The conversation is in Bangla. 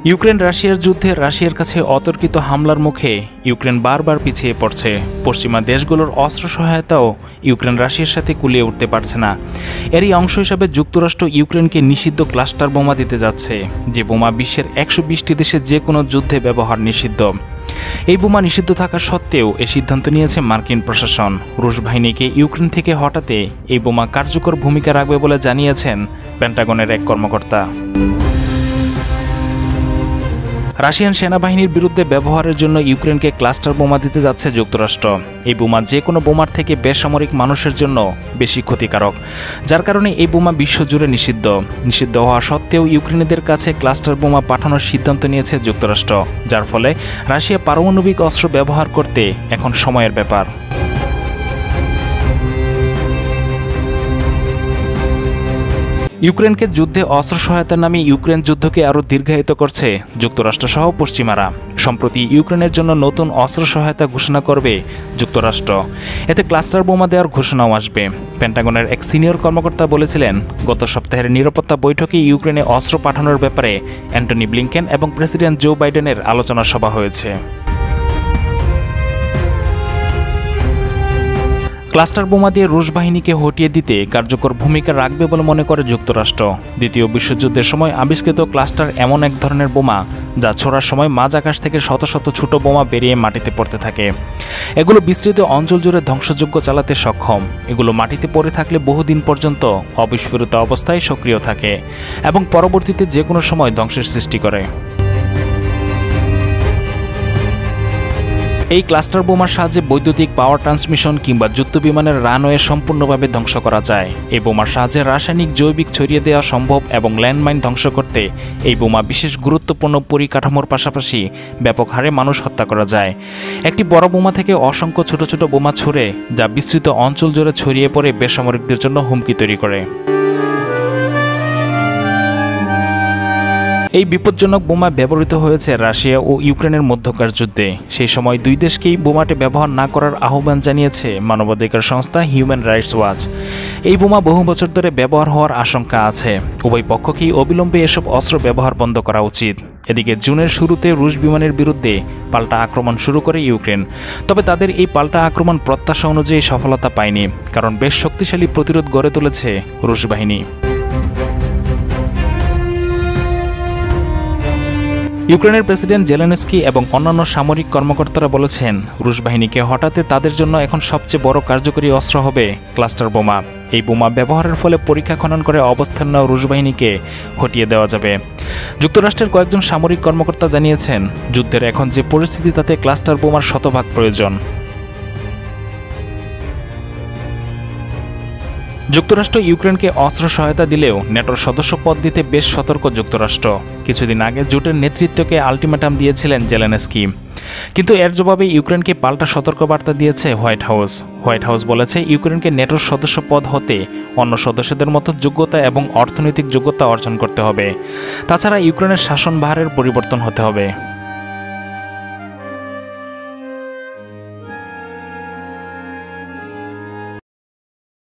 ইউক্রেন রাশিয়ার যুদ্ধে রাশিয়ার কাছে অতর্কিত হামলার মুখে ইউক্রেন বারবার পিছিয়ে পড়ছে। পশ্চিমা দেশগুলোর অস্ত্র সহায়তাও ইউক্রেন রাশিয়ার সাথে কুলিয়ে উঠতে পারছে না। এরই অংশ হিসাবে যুক্তরাষ্ট্র ইউক্রেনকে নিষিদ্ধ ক্লাস্টার বোমা দিতে যাচ্ছে, যে বোমা বিশ্বের 120টি দেশে যে কোনো যুদ্ধে ব্যবহার নিষিদ্ধ। এই বোমা নিষিদ্ধ থাকা সত্ত্বেও এই সিদ্ধান্ত নিয়েছে মার্কিন প্রশাসন। রুশ বাহিনীকে ইউক্রেন থেকে হটাতে এই বোমা কার্যকর ভূমিকা রাখবে বলে জানিয়েছেন পেন্টাগনের এক কর্মকর্তা। রাশিয়ান সেনাবাহিনীর বিরুদ্ধে ব্যবহারের জন্য ইউক্রেনকে ক্লাস্টার বোমা দিতে যাচ্ছে যুক্তরাষ্ট্র। এই বোমা যে কোনো বোমার থেকে বেসামরিক মানুষের জন্য বেশি ক্ষতিকারক, যার কারণে এই বোমা বিশ্বজুড়ে নিষিদ্ধ হওয়া সত্ত্বেও ইউক্রেনীয়দের কাছে ক্লাস্টার বোমা পাঠানোর সিদ্ধান্ত নিয়েছে যুক্তরাষ্ট্র, যার ফলে রাশিয়া পারমাণবিক অস্ত্র ব্যবহার করতে এখন সময়ের ব্যাপার। ইউক্রেনকে যুদ্ধে অস্ত্র সহায়তার নামে ইউক্রেন যুদ্ধকে আরও দীর্ঘায়িত করছে যুক্তরাষ্ট্রসহ পশ্চিমারা। সম্প্রতি ইউক্রেনের জন্য নতুন অস্ত্র সহায়তা ঘোষণা করবে যুক্তরাষ্ট্র। এতে ক্লাস্টার বোমা দেওয়ার ঘোষণাও আসবে। পেন্টাগনের এক সিনিয়র কর্মকর্তা বলেছিলেন, গত সপ্তাহের নিরাপত্তা বৈঠকে ইউক্রেনে অস্ত্র পাঠানোর ব্যাপারে অ্যান্টনি ব্লিংকেন এবং প্রেসিডেন্ট জো বাইডেনের আলোচনা সভা হয়েছে। ক্লাস্টার বোমা দিয়ে রুশ বাহিনীকে হটিয়ে দিতে কার্যকর ভূমিকা রাখবে বলে মনে করে যুক্তরাষ্ট্র। দ্বিতীয় বিশ্বযুদ্ধের সময় আবিষ্কৃত ক্লাস্টার এমন এক ধরনের বোমা যা ছোড়ার সময় মাঝ আকাশ থেকে শত শত ছোট বোমা বেরিয়ে মাটিতে পড়তে থাকে। এগুলো বিস্তৃত অঞ্চল জুড়ে ধ্বংসযজ্ঞ চালাতে সক্ষম। এগুলো মাটিতে পড়ে থাকলে বহুদিন পর্যন্ত অবিস্ফোরিত অবস্থায় সক্রিয় থাকে এবং পরবর্তীতে যে কোনো সময় ধ্বংসের সৃষ্টি করে। এই ক্লাস্টার বোমার সাহায্যে বৈদ্যুতিক পাওয়ার ট্রান্সমিশন কিংবা যুদ্ধবিমানের রানওয়ে সম্পূর্ণভাবে ধ্বংস করা যায়। এই বোমার সাহায্যে রাসায়নিক জৈবিক ছড়িয়ে দেওয়া সম্ভব এবং ল্যান্ডমাইন ধ্বংস করতে এই বোমা বিশেষ গুরুত্বপূর্ণ পরিকাঠামোর পাশাপাশি ব্যাপক হারে মানুষ হত্যা করা যায়। একটি বড় বোমা থেকে অসংখ্য ছোট ছোট বোমা ছুড়ে যা বিস্তৃত অঞ্চল জুড়ে ছড়িয়ে পড়ে বেসামরিকদের জন্য হুমকি তৈরি করে। এই বিপজ্জনক বোমা ব্যবহৃত হয়েছে রাশিয়া ও ইউক্রেনের মধ্যকার যুদ্ধে। সেই সময় দুই দেশকেই বোমাটি ব্যবহার না করার আহ্বান জানিয়েছে মানবাধিকার সংস্থা হিউম্যান রাইটস ওয়াচ। এই বোমা বহু বছর ধরে ব্যবহার হওয়ার আশঙ্কা আছে। উভয় পক্ষকেই অবিলম্বে এসব অস্ত্র ব্যবহার বন্ধ করা উচিত। এদিকে জুনের শুরুতে রুশ বিমানের বিরুদ্ধে পাল্টা আক্রমণ শুরু করে ইউক্রেন। তবে তাদের এই পাল্টা আক্রমণ প্রত্যাশা অনুযায়ী সফলতা পায়নি, কারণ বেশ শক্তিশালী প্রতিরোধ গড়ে তুলেছে রুশ বাহিনী। ইউক্রেনের প্রেসিডেন্ট জেলেনস্কি এবং অন্যান্য সামরিক কর্মকর্তারা বলেছেন, রুশ বাহিনীকে হটাতে তাদের জন্য এখন সবচেয়ে বড় কার্যকরী অস্ত্র হবে ক্লাস্টার বোমা। এই বোমা ব্যবহারের ফলে পরীক্ষা খনন করে অবস্থান নেওয়া রুশ বাহিনীকে হটিয়ে দেওয়া যাবে। যুক্তরাষ্ট্রের কয়েকজন সামরিক কর্মকর্তা জানিয়েছেন, যুদ্ধের এখন যে পরিস্থিতি তাতে ক্লাস্টার বোমার শতভাগ প্রয়োজন। যুক্তরাষ্ট্র ইউক্রেনকে অস্ত্র সহায়তা দিলেও নেটোর সদস্য পদ দিতে বেশ সতর্ক যুক্তরাষ্ট্র। কিছুদিন আগে জোটের নেতৃত্বকে আলটিমেটাম দিয়েছিলেন জেলেনস্কি, কিন্তু এর জবাবে ইউক্রেনকে পাল্টা সতর্কবার্তা দিয়েছে হোয়াইট হাউস বলেছে, ইউক্রেনকে নেটোর সদস্য পদ হতে অন্য সদস্যদের মতো যোগ্যতা এবং অর্থনৈতিক যোগ্যতা অর্জন করতে হবে। তাছাড়া ইউক্রেনের শাসনভারের পরিবর্তন হতে হবে।